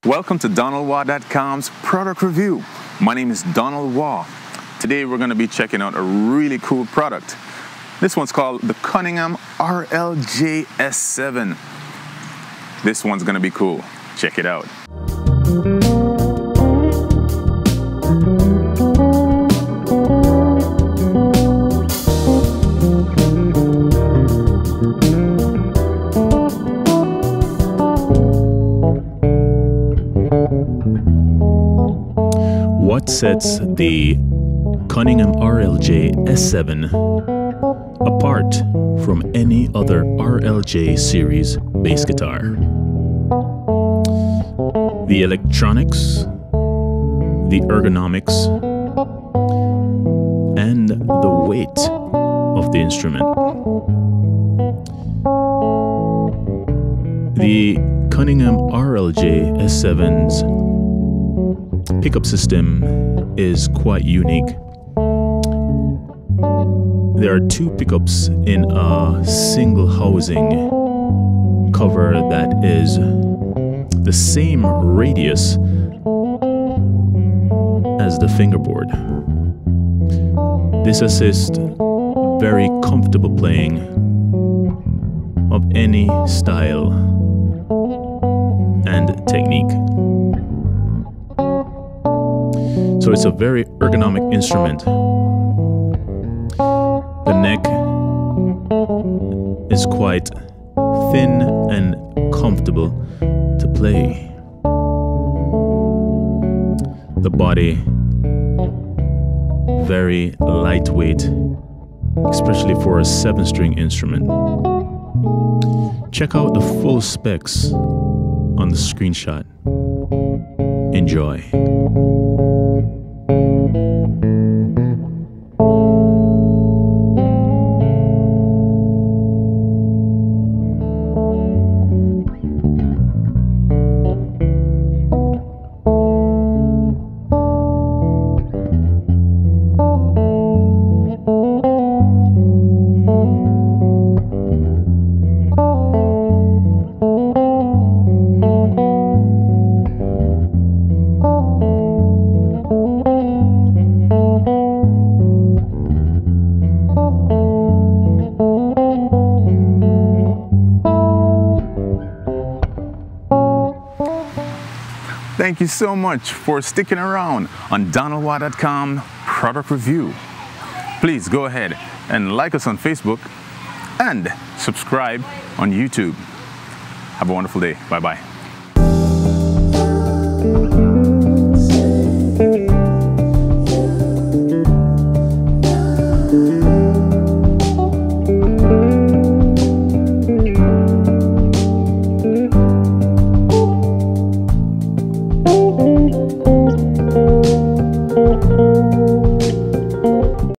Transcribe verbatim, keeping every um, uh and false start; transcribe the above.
Welcome to Donald Waugh dot com's product review. My name is Donald Waugh. Today we're going to be checking out a really cool product. This one's called the Cunningham R L J S seven. This one's going to be cool. Check it out. What sets the Cunningham R L J S seven apart from any other R L J series bass guitar? The electronics, the ergonomics, and the weight of the instrument. The Cunningham R L J S seven's pickup system is quite unique. There are two pickups in a single housing cover that is the same radius as the fingerboard. This assists very comfortable playing of any style and technique. So it's a very ergonomic instrument. The neck is quite thin and comfortable to play. The body very lightweight, especially for a seven-string instrument. Check out the full specs on the screenshot. Enjoy. Thank you so much for sticking around on Donald Waugh dot com product review. Please go ahead and like us on Facebook and subscribe on YouTube. Have a wonderful day. Bye-bye.